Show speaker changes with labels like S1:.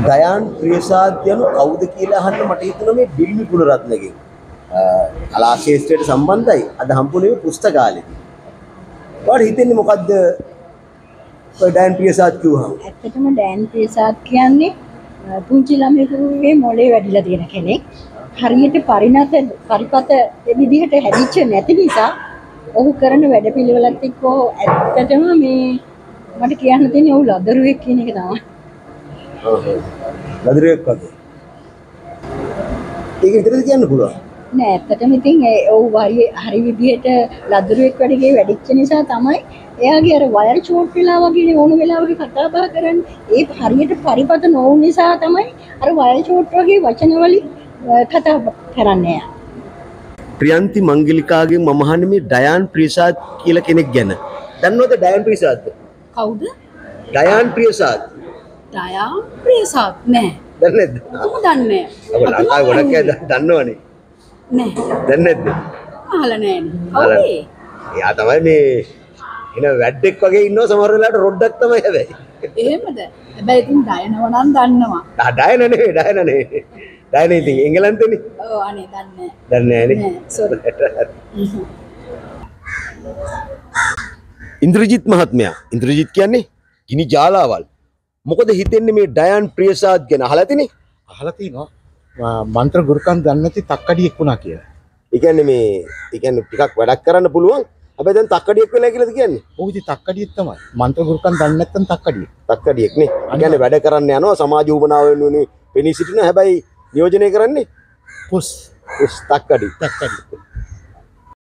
S1: දයාන් ප්‍රියසාද් යනු කවුද කියලා අහන්න මට හිතුණා මේ ඩිල්මි ගුණරත්නගෙන්. කලා ශාස්ත්‍රයට සම්බන්ධයි. අද හම්බුනේ පුස්තකාලෙදී. ඔයාලට හිතෙන්නේ මොකද්ද ඔය දයාන් ප්‍රියසාද් කිව්වහම?
S2: ඇත්තටම දයාන් ප්‍රියසාද් කියන්නේ පුංචි ළමයෙකුගේ මොළේ වැඩිලා තියෙන කෙනෙක්. හරියට පරිපත විදිහට හැදිච්ච නැති නිසා ඔහු කරන වැඩපිළිවෙලත් එක්ක ඇත්තටම මේ මට කියන්න තියෙන්නේ ඔහු ලදරුවෙක් කියන එක තමයි.
S1: ලදරුවෙක් වගේ. ඒක විතරද කියන්න පුළුවන්?
S2: නෑ ඇත්තටම ඉතින් ඔහු හරි විදිහට ලදරුවෙක් වැඩිගේ වැඩිච්ච නිසා තමයි එයාගේ අර වයර් ෂෝට් වෙලා වගේ ඕන වෙලාවක කතා බහ කරන්නේ. ඒ හරියට පරිපත නොවුන නිසා තමයි අර වයර් ෂෝට් වගේ වචන වලින් කතා කරන්නේ.
S1: ප්‍රියන්ති මංගලිකාගෙන් මම අහන්නේ මේ දයාන් ප්‍රියසාද් කියලා කෙනෙක් ගැන. දන්නවද දයාන් ප්‍රියසාද්?
S3: කවුද?
S1: දයාන් ප්‍රියසාද්.
S3: දයාන් ප්‍රියසාද් නෑ.
S1: දන්නේ නැද්ද?
S3: මම දන්නේ
S1: නෑ. ඔබ ලංකාවේ ගොඩක් අය දන්නවනේ.
S3: නෑ.
S1: දන්නේ නැද්ද?
S3: අහලා නෑනේ. කවුද?
S1: එයා තමයි මේ එන වැඩෙක් වගේ ඉන්නවා සමහර වෙලාවට රොඩ්ඩක් තමයි හැබැයි.
S3: එහෙමද? හැබැයි ඉතින් ඩයනව නම් දන්නවා.
S1: ඩයන නෙවෙයි. ඩයන ඉතින් එංගලන්තෙනේ.
S3: ඔව් අනේ දන්නේ නෑ.
S1: දන්නේ නෑනේ.
S3: නෑ සෝරි.
S1: ඉන්ද්‍රජිත් මහත්මයා. ඉන්ද්‍රජිත් කියන්නේ ගිනි ජාලාවල්. මොකද හිතෙන්නේ මේ දයාන් ප්‍රියසාද් ගැන අහලා ඇතිනේ?
S4: අහලා තිනවා. මන්ත්‍ර ගුරුකම් දන්නේ නැති තක්කඩියෙක් වුණා කියලා.
S1: ඒ කියන්නේ ටිකක් වැඩක් කරන්න පුළුවන්. හැබැයි දැන් තක්කඩියෙක් වෙලා කියලාද කියන්නේ?
S4: ඔව් ඉතින් තක්කඩියෙක් තමයි. මන්ත්‍ර ගුරුකම් දන්නේ නැත්නම් තක්කඩියෙක්.
S1: තක්කඩියෙක් නේ. ඒ කියන්නේ වැඩ කරන්න යනවා සමාජ උවමනාව වෙනුවෙන් පෙනී සිටින හැබැයි නියෝජනය කරන්නේ
S4: පුස්
S1: තක්කඩි.
S4: තක්කඩි.